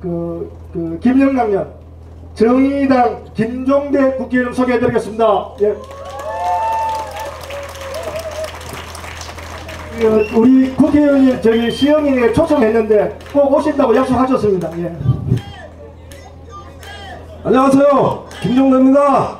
김영남년 정의당 김종대 국회의원 소개해드리겠습니다. 예. 우리 국회의원이 저기 시영이에 초청했는데 꼭 오신다고 약속하셨습니다. 예. 안녕하세요, 김종대입니다.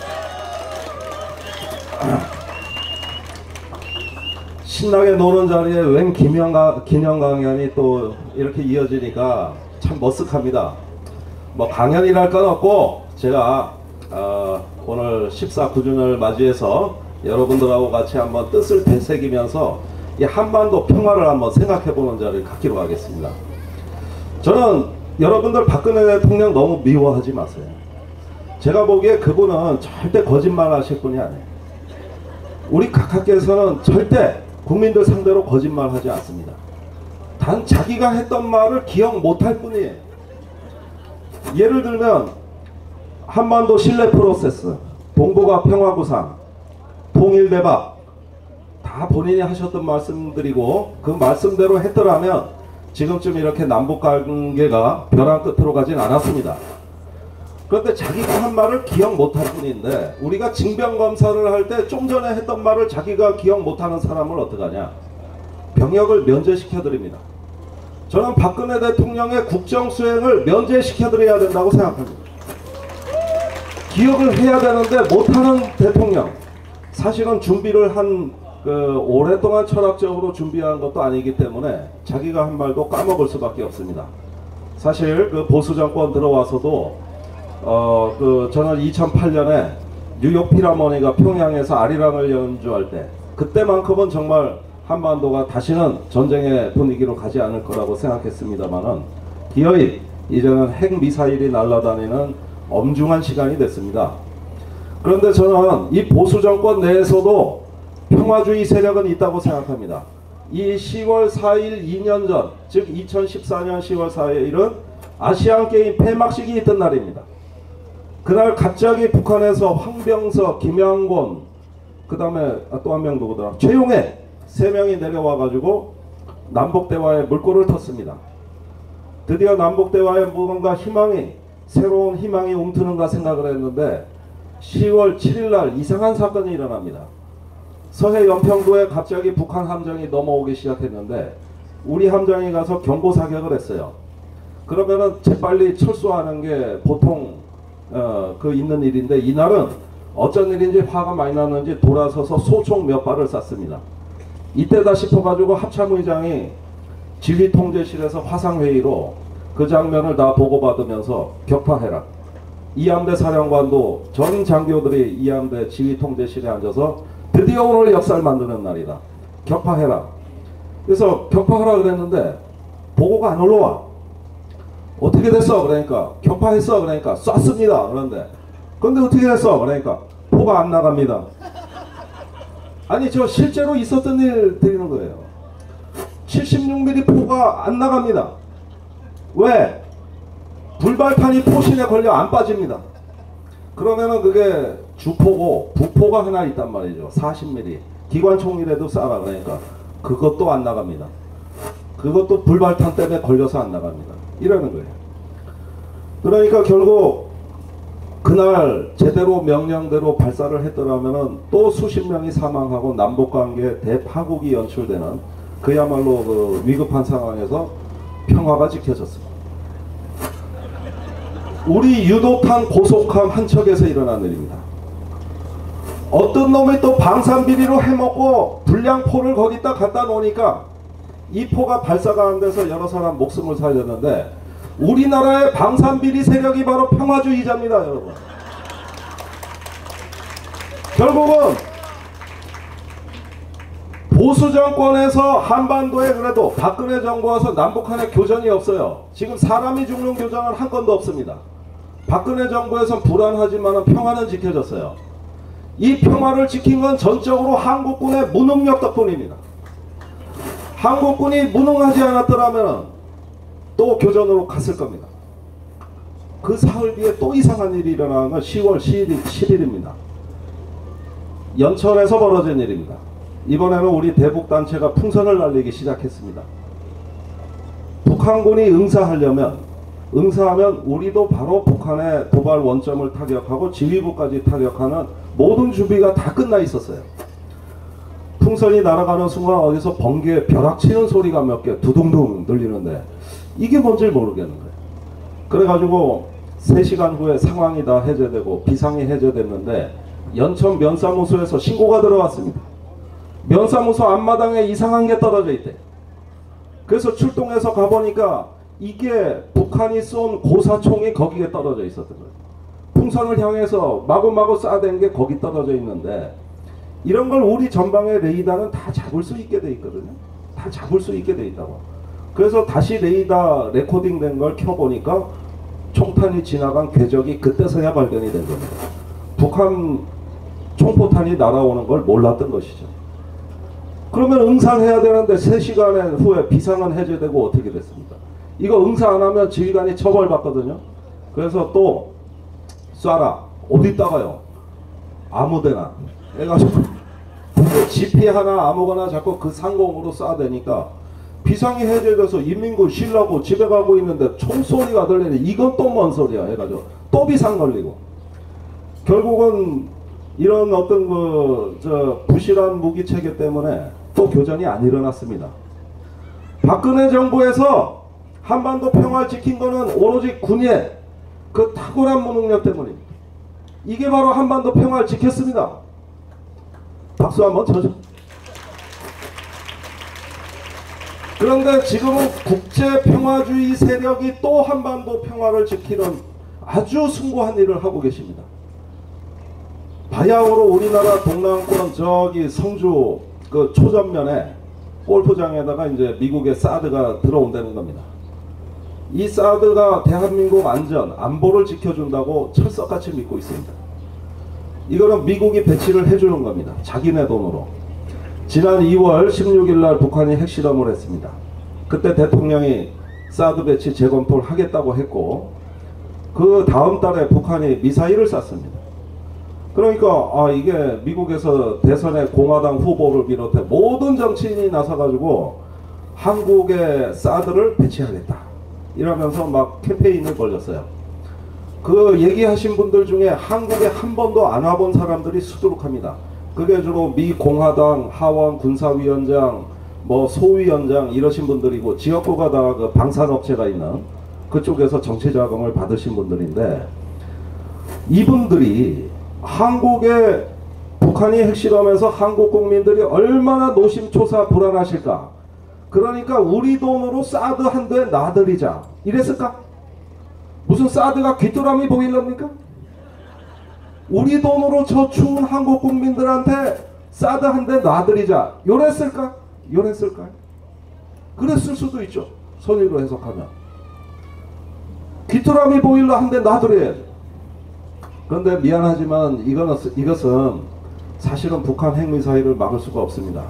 신나게 노는 자리에 웬 기념 강연이 또 이렇게 이어지니까 참 머쓱합니다. 뭐 강연이랄 건 없고 제가 오늘 14구준을 맞이해서 여러분들하고 같이 한번 뜻을 되새기면서 이 한반도 평화를 한번 생각해보는 자리를 갖기로 하겠습니다. 저는 여러분들 박근혜 대통령 너무 미워하지 마세요. 제가 보기에 그분은 절대 거짓말 하실 분이 아니에요. 우리 각하께서는 절대 국민들 상대로 거짓말하지 않습니다. 단 자기가 했던 말을 기억 못할 뿐이에요. 예를 들면 한반도 신뢰 프로세스, 동북아 평화구상, 통일대박 다 본인이 하셨던 말씀들이고 그 말씀대로 했더라면 지금쯤 이렇게 남북관계가 벼랑 끝으로 가진 않았습니다. 그런데 자기가 한 말을 기억 못할 뿐인데 우리가 징병검사를 할 때 좀 전에 했던 말을 자기가 기억 못하는 사람을 어떡하냐. 병역을 면제시켜드립니다. 저는 박근혜 대통령의 국정수행을 면제시켜드려야 된다고 생각합니다. 기억을 해야 되는데 못하는 대통령, 사실은 준비를 오랫동안 철학적으로 준비한 것도 아니기 때문에 자기가 한 말도 까먹을 수밖에 없습니다. 사실 보수 정권 들어와서도 저는 2008년에 뉴욕 필하모니가 평양에서 아리랑을 연주할 때 그때만큼은 정말 한반도가 다시는 전쟁의 분위기로 가지 않을 거라고 생각했습니다만은 기어이 이제는 핵미사일이 날아다니는 엄중한 시간이 됐습니다. 그런데 저는 이 보수 정권 내에서도 평화주의 세력은 있다고 생각합니다. 이 10월 4일 2년 전, 즉 2014년 10월 4일은 아시안게임 폐막식이 있던 날입니다. 그날 갑자기 북한에서 황병석, 김양곤, 그 다음에 또 한 명 누구더라? 최용해 3명이 내려와가지고 남북대화에 물꼬를 텄습니다. 드디어 남북대화에 뭔가 새로운 희망이 움트는가 생각을 했는데 10월 7일날 이상한 사건이 일어납니다. 서해 연평도에 갑자기 북한 함정이 넘어오기 시작했는데 우리 함정이 가서 경고사격을 했어요. 그러면은 재빨리 철수하는 게 보통 있는 일인데 이날은 어쩐 일인지 화가 많이 났는지 돌아서서 소총 몇 발을 쐈습니다. 이때다 싶어가지고 합참의장이 지휘통제실에서 화상회의로 그 장면을 다 보고받으면서 격파해라. 이함대 사령관도 전 장교들이 이함대 지휘통제실에 앉아서 드디어 오늘 역사를 만드는 날이다. 격파해라. 그래서 격파하라 그랬는데 보고가 안 올라와. 어떻게 됐어? 그러니까 격파했어? 그러니까 쐈습니다. 그런데 어떻게 됐어? 그러니까 포가 안 나갑니다. 아니 저 실제로 있었던 일 드리는 거예요. 76mm 포가 안 나갑니다. 왜? 불발탄이 포신에 걸려 안 빠집니다. 그러면은 그게 주포고 부포가 하나 있단 말이죠. 40mm 기관총이라도 쏴라. 그러니까 그것도 안 나갑니다. 그것도 불발탄 때문에 걸려서 안 나갑니다. 이러는 거예요. 그러니까 결국 그날 제대로 명령대로 발사를 했더라면은 또 수십 명이 사망하고 남북관계 대파국이 연출되는 그야말로 위급한 상황에서 평화가 지켜졌습니다. 우리 유도탄 고속함 한 척에서 일어난 일입니다. 어떤 놈이 또 방산비리로 해먹고 불량포를 거기다 갖다 놓으니까 이 포가 발사가 안 돼서 여러 사람 목숨을 살렸는데 우리나라의 방산비리 세력이 바로 평화주의자입니다, 여러분. 결국은 보수 정권에서 한반도에 그래도 박근혜 정부 와서 남북한의 교전이 없어요. 지금 사람이 죽는 교전은 한 건도 없습니다. 박근혜 정부에선 불안하지만 평화는 지켜졌어요. 이 평화를 지킨 건 전적으로 한국군의 무능력 덕분입니다. 한국군이 무능하지 않았더라면 또 교전으로 갔을 겁니다. 그 사흘 뒤에 또 이상한 일이 일어나는 건 10월 10일입니다. 연천에서 벌어진 일입니다. 이번에는 우리 대북단체가 풍선을 날리기 시작했습니다. 북한군이 응사하려면 응사하면 우리도 바로 북한의 도발 원점을 타격하고 지휘부까지 타격하는 모든 준비가 다 끝나 있었어요. 풍선이 날아가는 순간 어디서 번개 벼락치는 소리가 몇 개 두둥둥 들리는데 이게 뭔지 모르겠는 거예요. 그래가지고 3시간 후에 상황이 다 해제되고 비상이 해제됐는데 연천 면사무소에서 신고가 들어왔습니다. 면사무소 앞마당에 이상한 게 떨어져 있대. 그래서 출동해서 가보니까 이게 북한이 쏜 고사총이 거기에 떨어져 있었던 거예요. 풍선을 향해서 마구마구 쏴댄 게 거기 떨어져 있는데 이런 걸 우리 전방의 레이더는 다 잡을 수 있게 돼 있거든요. 다 잡을 수 있게 돼 있다고. 그래서 다시 레이더 레코딩 된 걸 켜보니까 총탄이 지나간 궤적이 그때서야 발견이 된 겁니다. 북한 총포탄이 날아오는 걸 몰랐던 것이죠. 그러면 응사해야 되는데 3시간 후에 비상은 해제되고 어떻게 됐습니까? 이거 응사 안 하면 지휘관이 처벌받거든요. 그래서 또 쏴라. 어디다가요? 아무데나. 해가지고 지피 하나 아무거나 자꾸 그 상공으로 쏴대니까 비상이 해제돼서 인민군 쉬려고 집에 가고 있는데 총소리가 들리니 이건 또 뭔 소리야 해가지고 또 비상 걸리고 결국은 이런 어떤 부실한 무기 체계 때문에 또 교전이 안 일어났습니다. 박근혜 정부에서 한반도 평화를 지킨 거는 오로지 군의 그 탁월한 무능력 때문입니다. 이게 바로 한반도 평화를 지켰습니다. 박수 한번 쳐줘. 그런데 지금은 국제평화주의 세력이 또 한반도 평화를 지키는 아주 숭고한 일을 하고 계십니다. 바야흐로 우리나라 동남권 저기 성주 그 초전면에 골프장에다가 이제 미국의 사드가 들어온다는 겁니다. 이 사드가 대한민국 안보를 지켜준다고 철석같이 믿고 있습니다. 이거는 미국이 배치를 해주는 겁니다. 자기네 돈으로. 지난 2월 16일 날 북한이 핵실험을 했습니다. 그때 대통령이 사드 배치 재검토를 하겠다고 했고 그 다음 달에 북한이 미사일을 쐈습니다. 그러니까 이게 미국에서 대선에 공화당 후보를 비롯해 모든 정치인이 나서가지고 한국에 사드를 배치하겠다 이러면서 막 캠페인을 벌였어요. 그 얘기하신 분들 중에 한국에 한 번도 안 와본 사람들이 수두룩합니다. 그게 주로 미 공화당 하원 군사위원장 뭐 소위원장 이러신 분들이고 지역구가 다 그 방산업체가 있는 그쪽에서 정치자금을 받으신 분들인데 이분들이 한국에 북한이 핵실험해서 한국 국민들이 얼마나 노심초사 불안하실까. 그러니까 우리 돈으로 사드 한 대 놔드리자 이랬을까? 무슨 사드가 귀뚜라미 보일랍니까? 우리 돈으로 저 추운 한국 국민들한테 사드 한 대 놔드리자 요랬을까? 요랬을까요? 그랬을 수도 있죠. 선의로 해석하면. 귀뚜라미 보일러 한 대 놔드려야죠. 그런데 미안하지만 이것은 사실은 북한 핵미사일을 막을 수가 없습니다.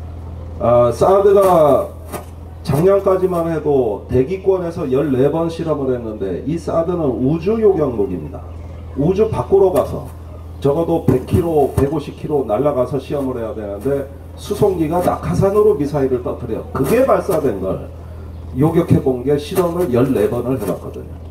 사드가 작년까지만 해도 대기권에서 14번 실험을 했는데 이 사드는 우주 요격무기입니다. 우주 밖으로 가서 적어도 100km, 150km 날아가서 시험을 해야 되는데 수송기가 낙하산으로 미사일을 터뜨려 그게 발사된 걸 요격해 본 게 실험을 14번을 해봤거든요.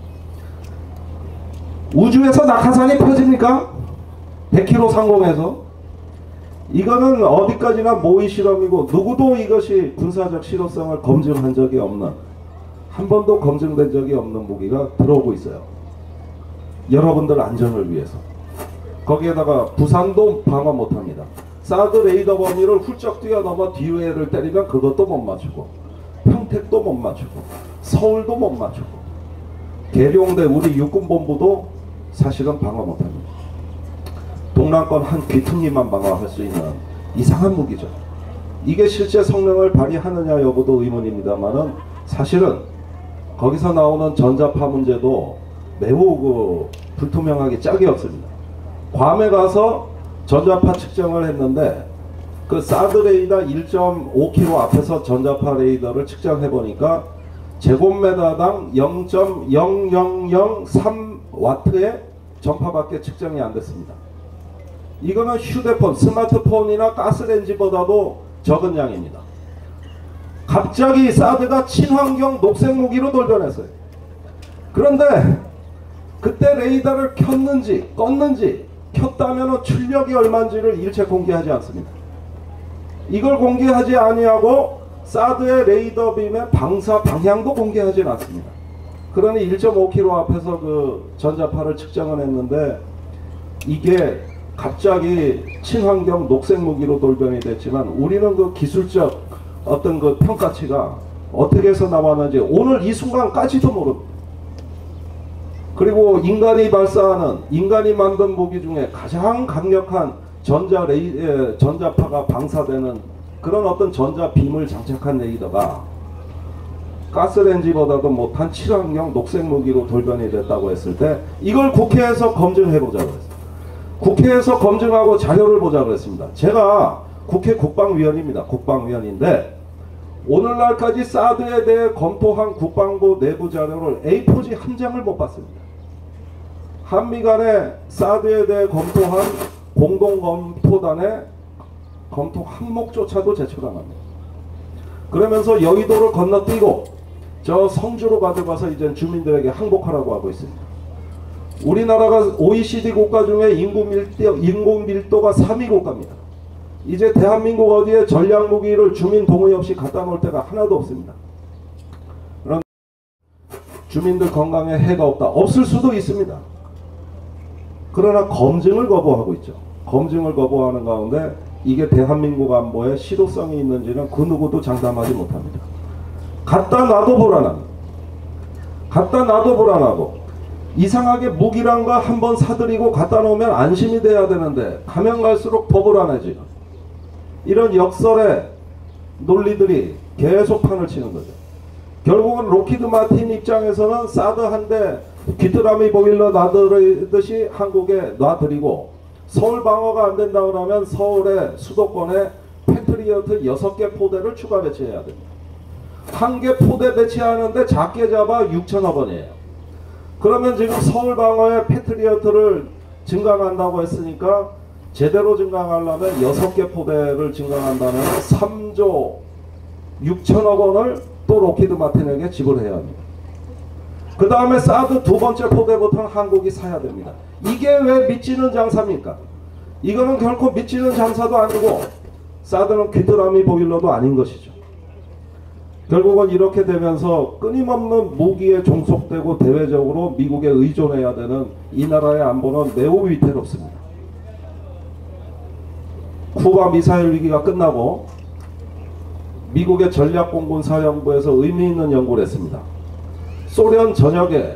우주에서 낙하산이 펴집니까? 100km 상공에서? 이거는 어디까지나 모의 실험이고 누구도 이것이 군사적 실효성을 검증한 적이 없는 한 번도 검증된 적이 없는 무기가 들어오고 있어요. 여러분들 안전을 위해서. 거기에다가 부산도 방어 못합니다. 사드 레이더 범위를 훌쩍 뛰어넘어 뒤에를 때리면 그것도 못 맞추고 평택도 못 맞추고 서울도 못 맞추고 계룡대 우리 육군본부도 사실은 방어 못합니다. 동남권 한 귀퉁이만 방어할 수 있는 이상한 무기죠. 이게 실제 성능을 발휘하느냐 여부도 의문입니다만은 사실은 거기서 나오는 전자파 문제도 매우 불투명하게 짝이 없습니다. 괌에 가서 전자파 측정을 했는데 그 사드 레이더 1.5km 앞에서 전자파 레이더를 측정해 보니까 제곱미터당 0.0003W의 전파밖에 측정이 안 됐습니다. 이거는 휴대폰, 스마트폰이나 가스레인지보다도 적은 양입니다. 갑자기 사드가 친환경 녹색 무기로 돌변했어요. 그런데 그때 레이더를 켰는지 껐는지, 켰다면 출력이 얼마인지를 일체 공개하지 않습니다. 이걸 공개하지 아니하고 사드의 레이더 빔의 방사 방향도 공개하지 않습니다. 그러니 1.5km 앞에서 그 전자파를 측정을 했는데 이게 갑자기 친환경 녹색 무기로 돌변이 됐지만 우리는 그 기술적 어떤 그 평가치가 어떻게 해서 나왔는지 오늘 이 순간까지도 모릅니다. 그리고 인간이 발사하는, 인간이 만든 무기 중에 가장 강력한 전자파가 방사되는 그런 어떤 전자빔을 장착한 레이더가 가스렌지보다도 못한 친환경 녹색 무기로 돌변이 됐다고 했을 때 이걸 국회에서 검증해보자고 했어요. 국회에서 검증하고 자료를 보자고 했습니다. 제가 국회 국방위원입니다. 국방위원인데 오늘날까지 사드에 대해 검토한 국방부 내부 자료를 A4지 한 장을 못 봤습니다. 한미 간에 사드에 대해 검토한 공동검토단의 검토 항목조차도 제출 안 합니다. 그러면서 여의도를 건너뛰고 저 성주로 가져가서 이제 주민들에게 항복하라고 하고 있습니다. 우리나라가 OECD 국가 중에 인구 밀도가 3위 국가입니다. 이제 대한민국 어디에 전략무기를 주민 동의 없이 갖다 놓을 데가 하나도 없습니다. 그런 주민들 건강에 해가 없다. 없을 수도 있습니다. 그러나 검증을 거부하고 있죠. 검증을 거부하는 가운데 이게 대한민국 안보에 실효성이 있는지는 그 누구도 장담하지 못합니다. 갖다 놔도 불안합니다. 갖다 놔도 불안하고 이상하게 무기란 거 한번 사들이고 갖다 놓으면 안심이 돼야 되는데 가면 갈수록 더 불안해지고 이런 역설의 논리들이 계속 판을 치는 거죠. 결국은 로키드 마틴 입장에서는 사드 한 대 귀뚜라미 보일러 놔드리듯이 한국에 놔드리고 서울 방어가 안 된다 그러면 서울의 수도권에 패트리어트 6개 포대를 추가 배치해야 됩니다. 한 개 포대 배치하는데 작게 잡아 6천억 원이에요. 그러면 지금 서울 방어에 패트리어트를 증강한다고 했으니까 제대로 증강하려면 6개 포대를 증강한다면 3조 6천억 원을 또 로키드 마틴에게 지불해야 합니다. 그 다음에 사드 두 번째 포대부터는 한국이 사야 됩니다. 이게 왜 미치는 장사입니까? 이거는 결코 미치는 장사도 아니고 사드는 귀뚜라미 보일러도 아닌 것이죠. 결국은 이렇게 되면서 끊임없는 무기에 종속되고 대외적으로 미국에 의존해야 되는 이 나라의 안보는 매우 위태롭습니다. 쿠바 미사일 위기가 끝나고 미국의 전략공군사령부에서 의미 있는 연구를 했습니다. 소련 전역에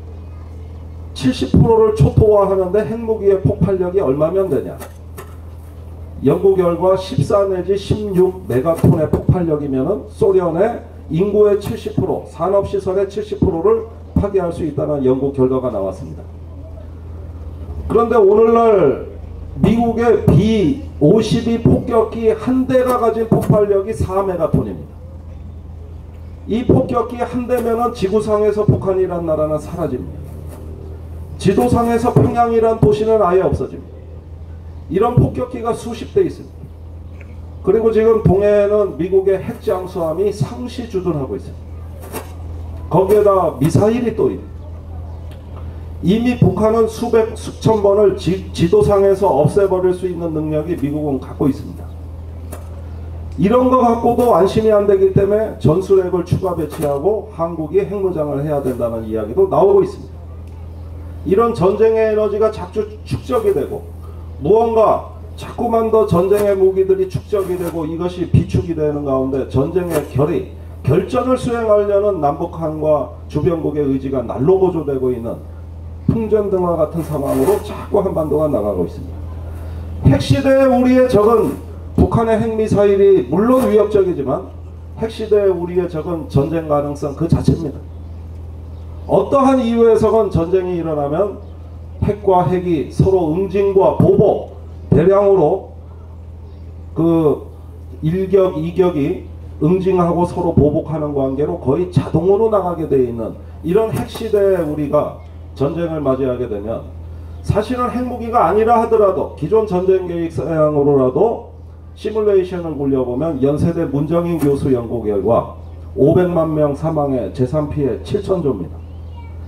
70%를 초토화하는데 핵무기의 폭발력이 얼마면 되냐. 연구 결과 14 내지 16 메가톤의 폭발력이면 소련의 인구의 70%, 산업시설의 70%를 파괴할 수 있다는 연구 결과가 나왔습니다. 그런데 오늘날 미국의 B-52 폭격기 한 대가 가진 폭발력이 4메가톤입니다. 이 폭격기 한 대면은 지구상에서 북한이란 나라는 사라집니다. 지도상에서 평양이란 도시는 아예 없어집니다. 이런 폭격기가 수십 대 있습니다. 그리고 지금 동해에는 미국의 핵잠수함이 상시 주둔하고 있습니다. 거기에다 미사일이 또 있습니다. 이미 북한은 수천 번을 지도상에서 없애버릴 수 있는 능력이 미국은 갖고 있습니다. 이런 거 갖고도 안심이 안 되기 때문에 전술핵을 추가 배치하고 한국이 핵무장을 해야 된다는 이야기도 나오고 있습니다. 이런 전쟁의 에너지가 자꾸 축적이 되고 무언가 자꾸만 더 전쟁의 무기들이 축적이 되고 이것이 비축이 되는 가운데 전쟁의 결전을 수행하려는 남북한과 주변국의 의지가 날로 고조되고 있는 풍전등화 같은 상황으로 자꾸 한반도가 나가고 있습니다. 핵시대에 우리의 적은 북한의 핵미사일이 물론 위협적이지만 핵시대에 우리의 적은 전쟁 가능성 그 자체입니다. 어떠한 이유에서건 전쟁이 일어나면 핵과 핵이 서로 응징과 보복, 대량으로 그 일격, 이격이 응징하고 서로 보복하는 관계로 거의 자동으로 나가게 되어 있는 이런 핵시대에 우리가 전쟁을 맞이하게 되면 사실은 핵무기가 아니라 하더라도 기존 전쟁 계획 사양으로라도 시뮬레이션을 굴려보면 연세대 문정인 교수 연구 결과 500만 명 사망의 재산 피해 7천조입니다.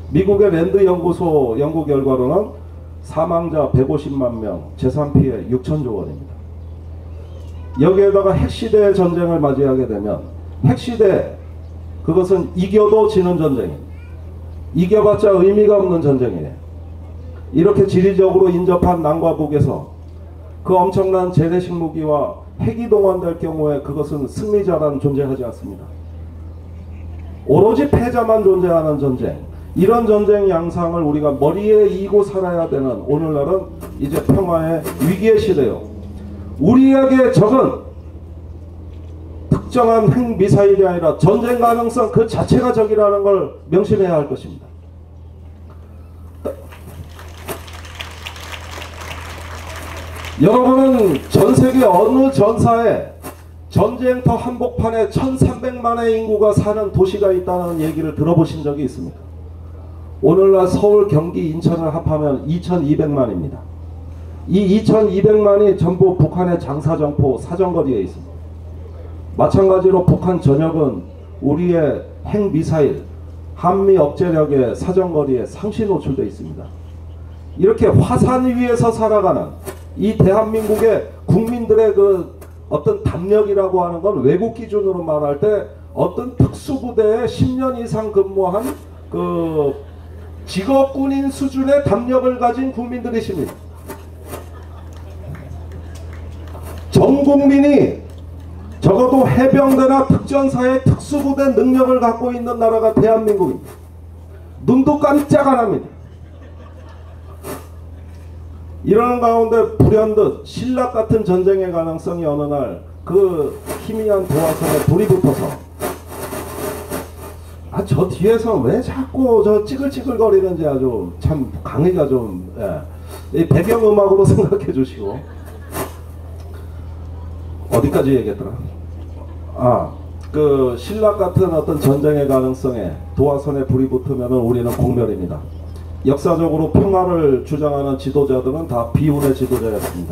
미국의 랜드 연구소 연구 결과로는 사망자 150만 명, 재산 피해 6천조 원입니다. 여기에다가 핵시대의 전쟁을 맞이하게 되면 핵시대, 그것은 이겨도 지는 전쟁입니다. 이겨봤자 의미가 없는 전쟁이에요. 이렇게 지리적으로 인접한 남과 북에서 그 엄청난 재래식 무기와 핵이 동원될 경우에 그것은 승리자란 존재하지 않습니다. 오로지 패자만 존재하는 전쟁, 이런 전쟁 양상을 우리가 머리에 이고 살아야 되는 오늘날은 이제 평화의 위기의 시대요. 우리에게 적은 특정한 핵미사일이 아니라 전쟁 가능성 그 자체가 적이라는 걸 명심해야 할 것입니다. 여러분은 전세계 어느 전사에 전쟁터 한복판에 1300만의 인구가 사는 도시가 있다는 얘기를 들어보신 적이 있습니까? 오늘날 서울, 경기, 인천을 합하면 2200만입니다. 이 2200만이 전부 북한의 장사정포 사정거리에 있습니다. 마찬가지로 북한 전역은 우리의 핵미사일, 한미 억제력의 사정거리에 상시 노출되어 있습니다. 이렇게 화산 위에서 살아가는 이 대한민국의 국민들의 그 어떤 담력이라고 하는 건 외국 기준으로 말할 때 어떤 특수부대에 10년 이상 근무한 그 직업군인 수준의 담력을 가진 국민들이십니다. 전 국민이 적어도 해병대나 특전사의 특수부대 능력을 갖고 있는 나라가 대한민국입니다. 눈도 깜짝 안 합니다. 이러는 가운데 불현듯 신라 같은 전쟁의 가능성이 어느 날 그 희미한 도화선에 불이 붙어서 저 뒤에서 왜 자꾸 저 찌글찌글거리는지 아주 참 강의가 좀 이 배경음악으로 생각해 주시고. 어디까지 얘기했더라? 그 신라 같은 어떤 전쟁의 가능성에 도화선에 불이 붙으면 우리는 공멸입니다. 역사적으로 평화를 주장하는 지도자들은 다 비운의 지도자였습니다.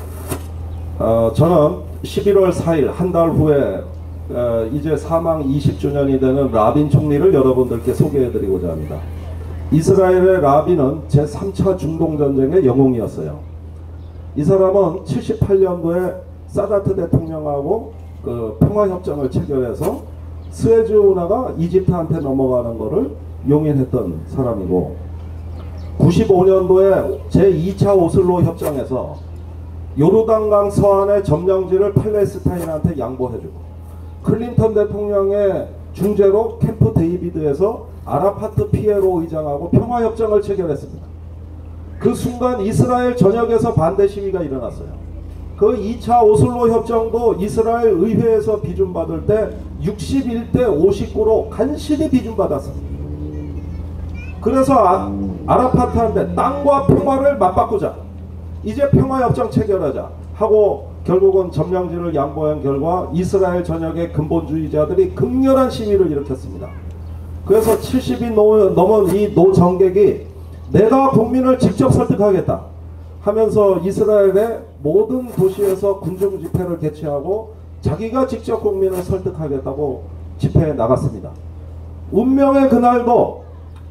저는 11월 4일 한 달 후에 이제 사망 20주년이 되는 라빈 총리를 여러분들께 소개해드리고자 합니다. 이스라엘의 라빈은 제3차 중동전쟁의 영웅이었어요. 이 사람은 78년도에 사다트 대통령하고 그 평화협정을 체결해서 스웨즈 운하가 이집트한테 넘어가는 것을 용인했던 사람이고, 95년도에 제2차 오슬로 협정에서 요르단강 서안의 점령지를 팔레스타인한테 양보해주고, 클린턴 대통령의 중재로 캠프 데이비드에서 아라파트 피에로 의장하고 평화협정을 체결했습니다. 그 순간 이스라엘 전역에서 반대 시위가 일어났어요. 그 2차 오슬로 협정도 이스라엘 의회에서 비준받을 때 61대 59로 간신히 비준받았습니다. 그래서 아라파트한테 땅과 평화를 맞바꾸자, 이제 평화협정 체결하자 하고 결국은 점령지를 양보한 결과 이스라엘 전역의 근본주의자들이 극렬한 시위를 일으켰습니다. 그래서 70이 넘은 이 노정객이 내가 국민을 직접 설득하겠다 하면서 이스라엘의 모든 도시에서 군중 집회를 개최하고 자기가 직접 국민을 설득하겠다고 집회에 나갔습니다. 운명의 그날도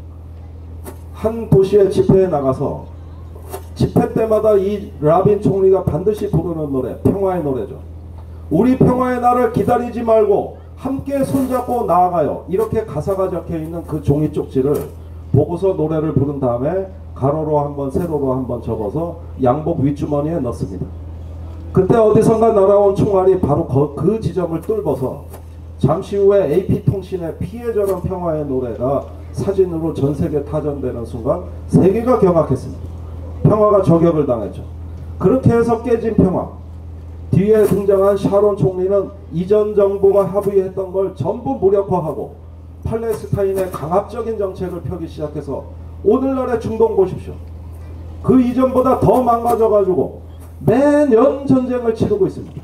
한 도시의 집회에 나가서 집회 때마다 이 라빈 총리가 반드시 부르는 노래, 평화의 노래죠. 우리 평화의 날을 기다리지 말고 함께 손잡고 나아가요. 이렇게 가사가 적혀있는 그 종이 쪽지를 보고서 노래를 부른 다음에 가로로 한번 세로로 한번 접어서 양복 윗주머니에 넣습니다. 그때 어디선가 날아온 총알이 바로 그 지점을 뚫어서 잠시 후에 AP통신의 피해자는 평화의 노래가 사진으로 전세계 타전되는 순간 세계가 경악했습니다. 평화가 저격을 당했죠. 그렇게 해서 깨진 평화. 뒤에 등장한 샤론 총리는 이전 정부가 합의했던 걸 전부 무력화하고 팔레스타인의 강압적인 정책을 펴기 시작해서 오늘날의 중동 보십시오. 그 이전보다 더 망가져가지고 매년 전쟁을 치르고 있습니다.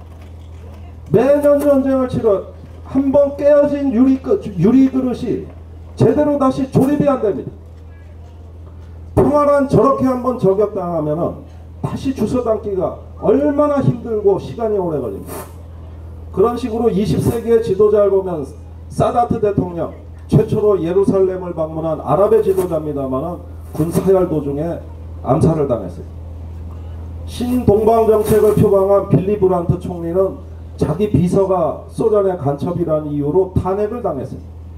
매년 전쟁을 치러 한번 깨어진 유리 그릇이 제대로 다시 조립이 안 됩니다. 평화란 저렇게 한번 저격당하면은 다시 주워담기가 얼마나 힘들고 시간이 오래 걸립니다. 그런 식으로 20세기의 지도자를 보면 사다트 대통령, 최초로 예루살렘을 방문한 아랍의 지도자입니다만 군 사열 도중에 암살을 당했어요. 신동방 정책을 표방한 빌리 브란트 총리는 자기 비서가 소련의 간첩이라는 이유로 탄핵을 당했어요.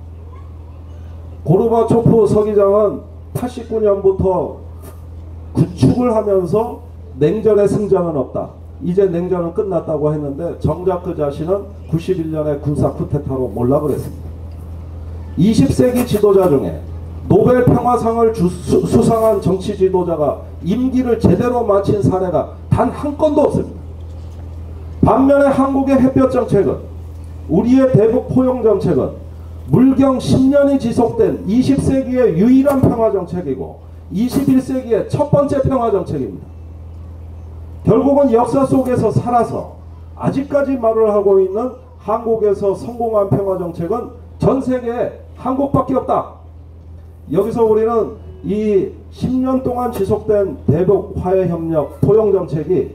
고르바초프 서기장은 89년부터 구축을 하면서 냉전의 승자는 없다, 이제 냉전은 끝났다고 했는데 정작 그 자신은 91년에 군사 쿠데타로 몰락을 했습니다. 20세기 지도자 중에 노벨 평화상을 수상한 정치 지도자가 임기를 제대로 마친 사례가 단 한 건도 없습니다. 반면에 한국의 햇볕 정책은, 우리의 대북 포용 정책은 물경 10년이 지속된 20세기의 유일한 평화 정책이고 21세기의 첫 번째 평화 정책입니다. 결국은 역사 속에서 살아서 아직까지 말을 하고 있는 한국에서 성공한 평화 정책은 전 세계에 한국밖에 없다. 여기서 우리는 이 10년 동안 지속된 대북 화해협력 포용 정책이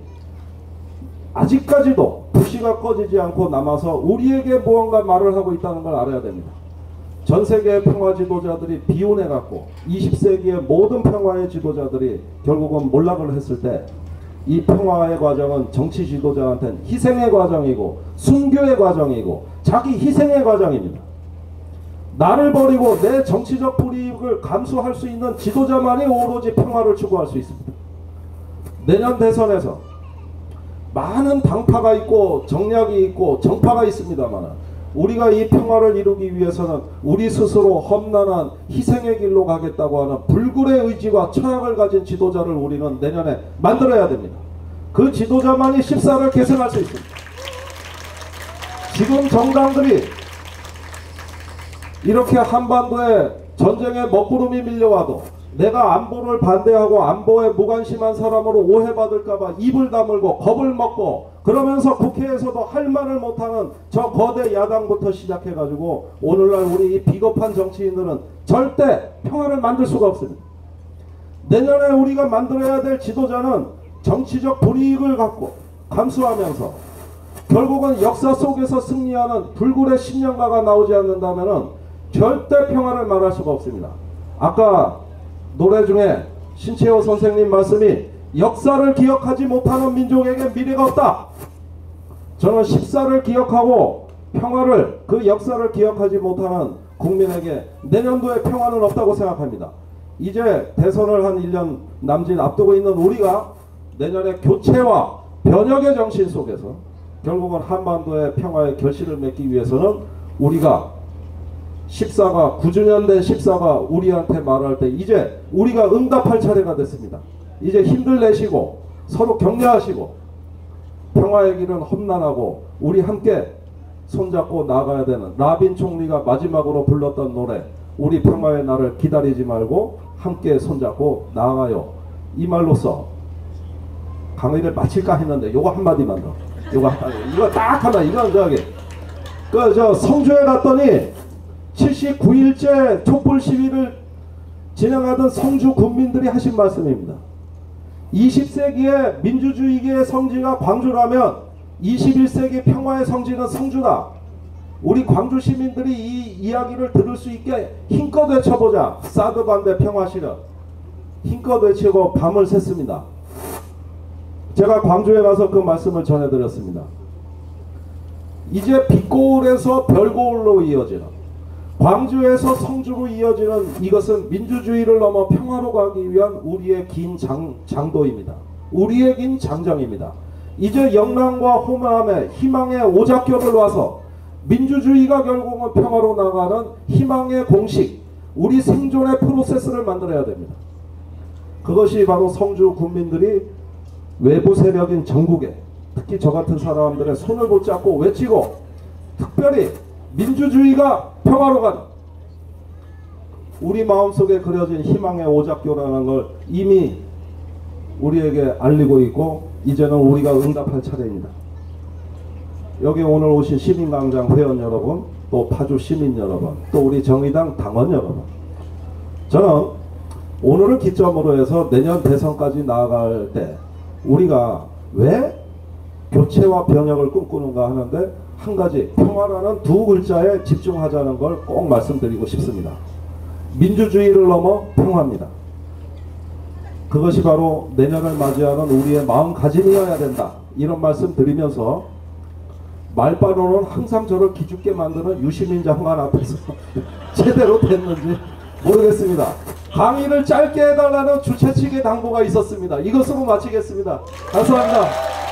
아직까지도 불씨가 꺼지지 않고 남아서 우리에게 무언가 말을 하고 있다는 걸 알아야 됩니다. 전 세계의 평화 지도자들이 비운해 갖고 20세기의 모든 평화의 지도자들이 결국은 몰락을 했을 때 이 평화의 과정은 정치 지도자한테는 희생의 과정이고 순교의 과정이고 자기 희생의 과정입니다. 나를 버리고 내 정치적 불이익을 감수할 수 있는 지도자만이 오로지 평화를 추구할 수 있습니다. 내년 대선에서 많은 당파가 있고 정략이 있고 정파가 있습니다만 우리가 이 평화를 이루기 위해서는 우리 스스로 험난한 희생의 길로 가겠다고 하는 불굴의 의지와 처약을 가진 지도자를 우리는 내년에 만들어야 됩니다. 그 지도자만이 14를 계승할 수 있습니다. 지금 정당들이 이렇게 한반도에 전쟁의 먹구름이 밀려와도 내가 안보를 반대하고 안보에 무관심한 사람으로 오해받을까봐 입을 다물고 겁을 먹고 그러면서 국회에서도 할 말을 못하는 저 거대 야당부터 시작해가지고 오늘날 우리 이 비겁한 정치인들은 절대 평화를 만들 수가 없습니다. 내년에 우리가 만들어야 될 지도자는 정치적 불이익을 갖고 감수하면서 결국은 역사 속에서 승리하는 불굴의 신념가가 나오지 않는다면 절대 평화를 말할 수가 없습니다. 아까 노래 중에 신채호 선생님 말씀이 역사를 기억하지 못하는 민족에게 미래가 없다. 저는 14를 기억하고 평화를, 그 역사를 기억하지 못하는 국민에게 내년도에 평화는 없다고 생각합니다. 이제 대선을 한 1년 남짓 앞두고 있는 우리가 내년에 교체와 변혁의 정신 속에서 결국은 한반도의 평화의 결실을 맺기 위해서는 우리가 14가 9주년 된 14가 우리한테 말할 때 이제 우리가 응답할 차례가 됐습니다. 이제 힘들 내시고 서로 격려하시고 평화의 길은 험난하고 우리 함께 손잡고 나가야 되는 라빈 총리가 마지막으로 불렀던 노래 우리 평화의 날을 기다리지 말고 함께 손잡고 나아가요. 이 말로써 강의를 마칠까 했는데 요거 한마디만 더. 요거 한마디. 이거 딱 하나. 이건 저기 저 성주에 갔더니 79일째 촛불 시위를 진행하던 성주 군민들이 하신 말씀입니다. 20세기의 민주주의의 성지가 광주라면 21세기 평화의 성지는 성주다. 우리 광주 시민들이 이 이야기를 들을 수 있게 힘껏 외쳐보자. 사드 반대 평화 실현 힘껏 외치고 밤을 샜습니다. 제가 광주에 가서 그 말씀을 전해드렸습니다. 이제 빛고울에서 별고울로 이어지는 광주에서 성주로 이어지는 이것은 민주주의를 넘어 평화로 가기 위한 우리의 긴 장도입니다. 우리의 긴 장정입니다. 이제 영랑과 호남에 희망의 오작교를 와서 민주주의가 결국은 평화로 나가는 희망의 공식, 우리 생존의 프로세스를 만들어야 됩니다. 그것이 바로 성주 군민들이 외부 세력인 전국에 특히 저 같은 사람들의 손을 붙잡고 외치고 특별히 민주주의가 평화로 가는 우리 마음속에 그려진 희망의 오작교라는 걸 이미 우리에게 알리고 있고 이제는 우리가 응답할 차례입니다. 여기 오늘 오신 시민광장 회원 여러분, 또 파주 시민 여러분, 또 우리 정의당 당원 여러분, 저는 오늘을 기점으로 해서 내년 대선까지 나아갈 때 우리가 왜 교체와 병역을 꿈꾸는가 하는데 한 가지 평화라는 두 글자에 집중하자는 걸 꼭 말씀드리고 싶습니다. 민주주의를 넘어 평화입니다. 그것이 바로 내년을 맞이하는 우리의 마음가짐이어야 된다. 이런 말씀 드리면서 말바로는 항상 저를 기죽게 만드는 유시민 장관 앞에서 제대로 됐는지 모르겠습니다. 강의를 짧게 해달라는 주최 측의 당부가 있었습니다. 이것으로 마치겠습니다. 감사합니다.